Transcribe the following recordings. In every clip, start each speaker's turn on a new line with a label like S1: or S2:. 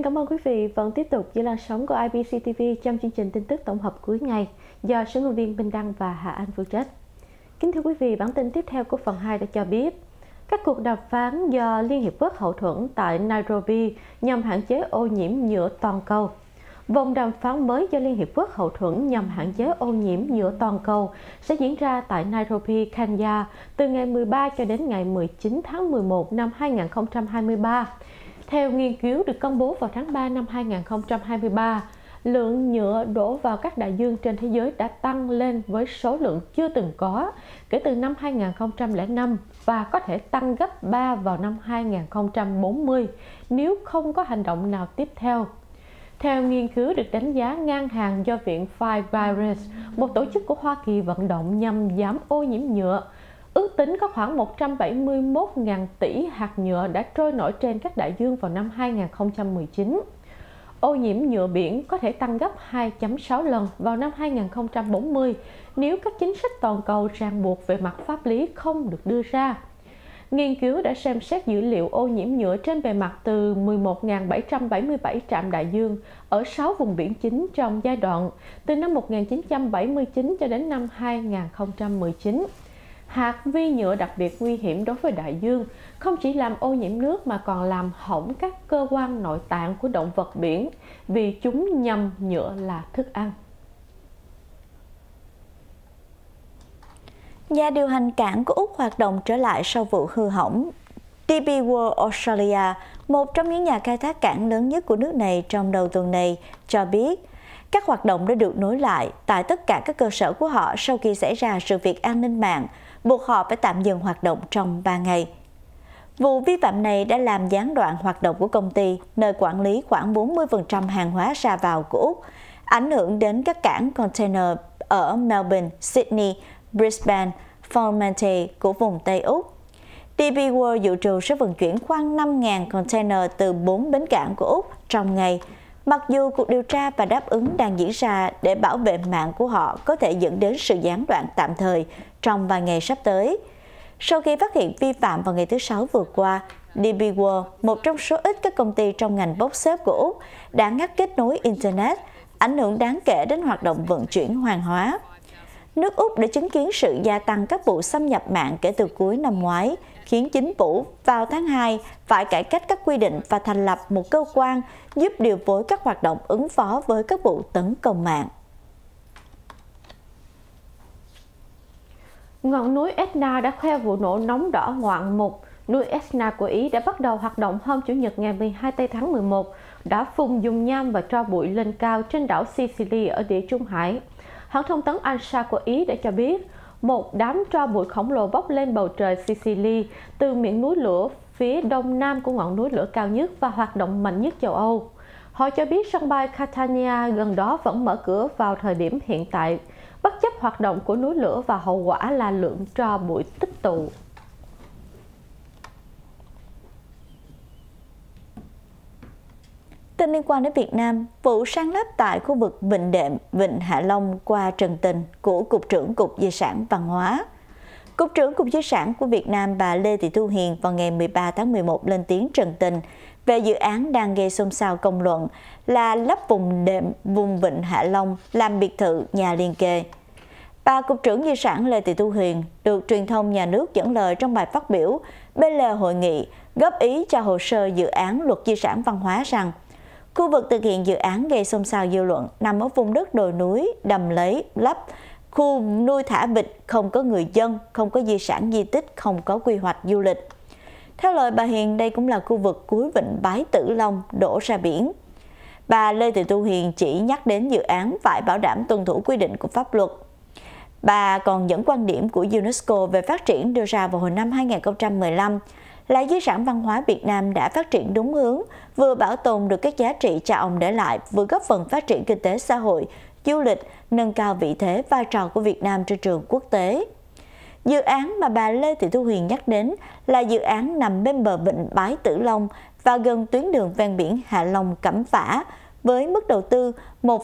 S1: Xin cảm ơn quý vị vẫn tiếp tục giữ làn sóng của IBC TV trong chương trình tin tức tổng hợp cuối ngày do sự ngôn viên Minh Đăng và Hà Anh phụ trách. Kính thưa quý vị, bản tin tiếp theo của phần 2 đã cho biết các cuộc đàm phán do Liên Hiệp Quốc hậu thuẫn tại Nairobi nhằm hạn chế ô nhiễm nhựa toàn cầu. Vòng đàm phán mới do Liên Hiệp Quốc hậu thuẫn nhằm hạn chế ô nhiễm nhựa toàn cầu sẽ diễn ra tại Nairobi, Kenya từ ngày 13 cho đến ngày 19 tháng 11 năm 2023. Theo nghiên cứu được công bố vào tháng 3 năm 2023, lượng nhựa đổ vào các đại dương trên thế giới đã tăng lên với số lượng chưa từng có kể từ năm 2005 và có thể tăng gấp 3 vào năm 2040 nếu không có hành động nào tiếp theo. Theo nghiên cứu được đánh giá ngang hàng do Viện Five Virus, một tổ chức của Hoa Kỳ vận động nhằm giảm ô nhiễm nhựa, ước tính có khoảng 171.000 tỷ hạt nhựa đã trôi nổi trên các đại dương vào năm 2019. Ô nhiễm nhựa biển có thể tăng gấp 2.6 lần vào năm 2040 nếu các chính sách toàn cầu ràng buộc về mặt pháp lý không được đưa ra. Nghiên cứu đã xem xét dữ liệu ô nhiễm nhựa trên bề mặt từ 11.777 trạm đại dương ở 6 vùng biển chính trong giai đoạn từ năm 1979 cho đến năm 2019. Hạt vi nhựa đặc biệt nguy hiểm đối với đại dương không chỉ làm ô nhiễm nước mà còn làm hỏng các cơ quan nội tạng của động vật biển vì chúng nhầm nhựa là thức ăn.
S2: Nhà điều hành cảng của Úc hoạt động trở lại sau vụ hư hỏng. DP World Australia, một trong những nhà khai thác cảng lớn nhất của nước này trong đầu tuần này, cho biết các hoạt động đã được nối lại tại tất cả các cơ sở của họ sau khi xảy ra sự việc an ninh mạng, buộc họ phải tạm dừng hoạt động trong 3 ngày. Vụ vi phạm này đã làm gián đoạn hoạt động của công ty, nơi quản lý khoảng 40% hàng hóa ra vào của Úc, ảnh hưởng đến các cảng container ở Melbourne, Sydney, Brisbane, Fremantle của vùng Tây Úc. DP World dự trù sẽ vận chuyển khoảng 5.000 container từ 4 bến cảng của Úc trong ngày, mặc dù cuộc điều tra và đáp ứng đang diễn ra để bảo vệ mạng của họ có thể dẫn đến sự gián đoạn tạm thời trong vài ngày sắp tới. Sau khi phát hiện vi phạm vào ngày thứ Sáu vừa qua, DP World, một trong số ít các công ty trong ngành bốc xếp của Úc, đã ngắt kết nối Internet, ảnh hưởng đáng kể đến hoạt động vận chuyển hàng hóa. Nước Úc đã chứng kiến sự gia tăng các vụ xâm nhập mạng kể từ cuối năm ngoái, khiến chính phủ vào tháng 2 phải cải cách các quy định và thành lập một cơ quan giúp điều phối các hoạt động ứng phó với các vụ tấn công mạng.
S1: Ngọn núi Etna đã khoe vụ nổ nóng đỏ ngoạn mục. Núi Etna của Ý đã bắt đầu hoạt động hôm Chủ nhật ngày 12 tháng 11, đã phun dung nham và tro bụi lên cao trên đảo Sicily ở Địa Trung Hải. Hãng thông tấn ANSA của Ý đã cho biết một đám tro bụi khổng lồ bốc lên bầu trời Sicily từ miệng núi lửa phía đông nam của ngọn núi lửa cao nhất và hoạt động mạnh nhất châu Âu. Họ cho biết sân bay Catania gần đó vẫn mở cửa vào thời điểm hiện tại, bất chấp hoạt động của núi lửa và hậu quả là lượng tro bụi tích tụ.
S2: Tin liên quan đến Việt Nam, vụ san lấp tại khu vực Vịnh Đệm, Vịnh Hạ Long qua Trần Tình của Cục trưởng Cục Di sản Văn hóa. Cục trưởng Cục Di sản của Việt Nam bà Lê Thị Thu Hiền vào ngày 13 tháng 11 lên tiếng Trần Tình về dự án đang gây xôn xao công luận là lấp vùng đệm vùng Vịnh Hạ Long làm biệt thự nhà liền kề. Bà Cục trưởng Di sản Lê Thị Thu Hiền được truyền thông nhà nước dẫn lời trong bài phát biểu bên lề hội nghị góp ý cho hồ sơ dự án luật di sản văn hóa rằng khu vực thực hiện dự án gây xôn xao dư luận nằm ở vùng đất đồi núi, đầm lấy, lấp, khu nuôi thả vịt, không có người dân, không có di sản di tích, không có quy hoạch du lịch. Theo lời bà Hiền, đây cũng là khu vực cuối vịnh Bái Tử Long đổ ra biển. Bà Lê Thị Thu Hiền chỉ nhắc đến dự án phải bảo đảm tuân thủ quy định của pháp luật. Bà còn dẫn quan điểm của UNESCO về phát triển đưa ra vào hồi năm 2015 là di sản văn hóa Việt Nam đã phát triển đúng hướng, vừa bảo tồn được các giá trị cha ông để lại, vừa góp phần phát triển kinh tế xã hội, du lịch, nâng cao vị thế vai trò của Việt Nam trên trường quốc tế. Dự án mà bà Lê Thị Thu Hiền nhắc đến là dự án nằm bên bờ vịnh Bái Tử Long và gần tuyến đường ven biển Hạ Long - Cẩm Phả với mức đầu tư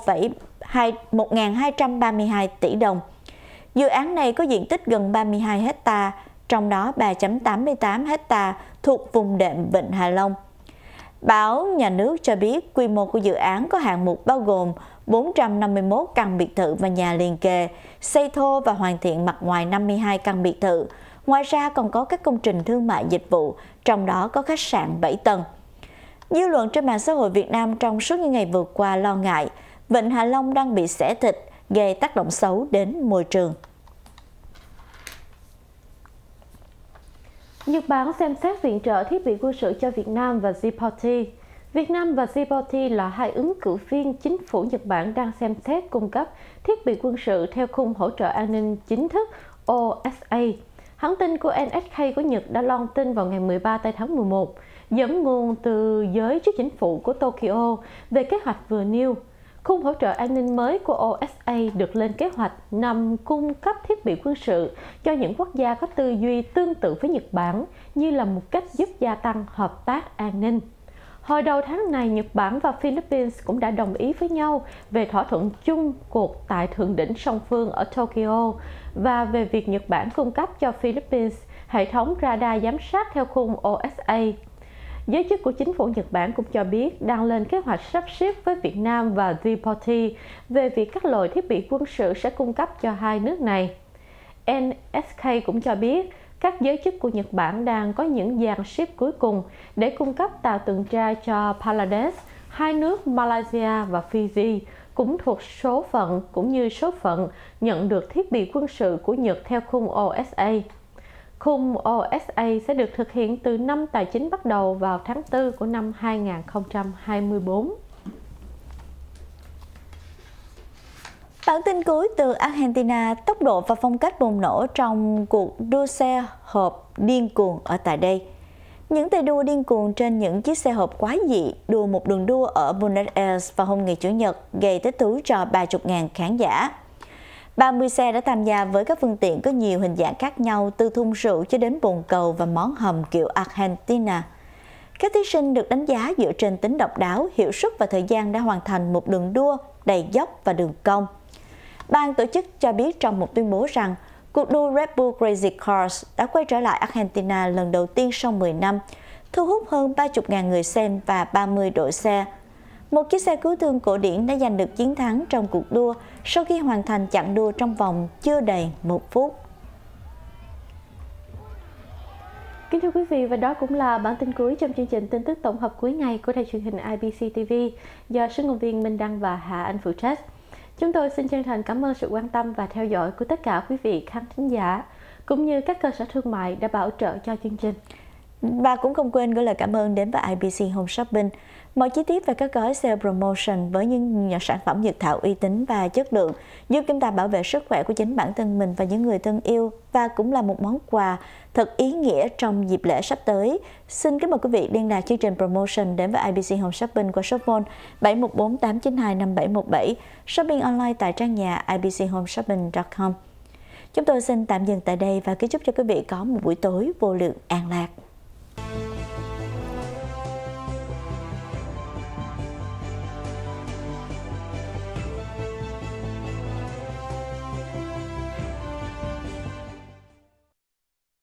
S2: 1.232 tỷ đồng. Dự án này có diện tích gần 32 hectare, trong đó 3.88 hectare thuộc vùng đệm Vịnh Hạ Long. Báo Nhà nước cho biết quy mô của dự án có hạng mục bao gồm 451 căn biệt thự và nhà liền kề, xây thô và hoàn thiện mặt ngoài 52 căn biệt thự. Ngoài ra còn có các công trình thương mại dịch vụ, trong đó có khách sạn 7 tầng. Dư luận trên mạng xã hội Việt Nam trong suốt những ngày vừa qua lo ngại Vịnh Hạ Long đang bị xẻ thịt, gây tác động xấu đến môi trường.
S1: Nhật Bản xem xét viện trợ thiết bị quân sự cho Việt Nam và Djibouti. Việt Nam và Djibouti là hai ứng cử viên chính phủ Nhật Bản đang xem xét cung cấp thiết bị quân sự theo khung hỗ trợ an ninh chính thức OSA. Hãng tin của NHK của Nhật đã loan tin vào ngày 13 tháng 11, dẫn nguồn từ giới chức chính phủ của Tokyo về kế hoạch vừa nêu. Khung hỗ trợ an ninh mới của OSA được lên kế hoạch nhằm cung cấp thiết bị quân sự cho những quốc gia có tư duy tương tự với Nhật Bản như là một cách giúp gia tăng hợp tác an ninh. Hồi đầu tháng này, Nhật Bản và Philippines cũng đã đồng ý với nhau về thỏa thuận chung cuộc tại thượng đỉnh song phương ở Tokyo và về việc Nhật Bản cung cấp cho Philippines hệ thống radar giám sát theo khung OSA. Giới chức của chính phủ Nhật Bản cũng cho biết đang lên kế hoạch sắp xếp với Việt Nam và Djibouti về việc các loại thiết bị quân sự sẽ cung cấp cho hai nước này. NSK cũng cho biết các giới chức của Nhật Bản đang có những dàn ship cuối cùng để cung cấp tàu tuần tra cho Bangladesh. Hai nước Malaysia và Fiji cũng thuộc số phận cũng như số phận nhận được thiết bị quân sự của Nhật theo khung OSA. Khung OSA sẽ được thực hiện từ năm tài chính bắt đầu vào tháng 4 của năm 2024.
S2: Bản tin cuối từ Argentina, tốc độ và phong cách bùng nổ trong cuộc đua xe hộp điên cuồng ở tại đây. Những tay đua điên cuồng trên những chiếc xe hộp quái dị đua một đường đua ở Buenos Aires vào hôm ngày Chủ nhật gây thích thú cho 30.000 khán giả. 30 xe đã tham gia với các phương tiện có nhiều hình dạng khác nhau, từ thùng rượu cho đến bồn cầu và món hầm kiểu Argentina. Các thí sinh được đánh giá dựa trên tính độc đáo, hiệu suất và thời gian đã hoàn thành một đường đua đầy dốc và đường cong. Ban tổ chức cho biết trong một tuyên bố rằng cuộc đua Red Bull Crazy Cars đã quay trở lại Argentina lần đầu tiên sau 10 năm, thu hút hơn 30.000 người xem và 30 đội xe. Một chiếc xe cứu thương cổ điển đã giành được chiến thắng trong cuộc đua sau khi hoàn thành chặng đua trong vòng chưa đầy 1 phút.
S1: Kính thưa quý vị, và đó cũng là bản tin cuối trong chương trình tin tức tổng hợp cuối ngày của đài truyền hình IBC TV do phát ngôn viên Minh Đăng và Hạ Anh phụ trách. Chúng tôi xin chân thành cảm ơn sự quan tâm và theo dõi của tất cả quý vị khán thính giả, cũng như các cơ sở thương mại đã bảo trợ cho chương trình.
S2: Và cũng không quên gửi lời cảm ơn đến với IBC Home Shopping. Mọi chi tiết về các gói sale promotion với những sản phẩm dược thảo uy tín và chất lượng giúp chúng ta bảo vệ sức khỏe của chính bản thân mình và những người thân yêu, và cũng là một món quà thật ý nghĩa trong dịp lễ sắp tới. Xin kính mời quý vị liên lạc chương trình promotion đến với IBC Home Shopping qua shop phone 714 892 5717, shopping online tại trang nhà ibchomeshopping.com. Chúng tôi xin tạm dừng tại đây và kính chúc cho quý vị có một buổi tối vô lượng an lạc.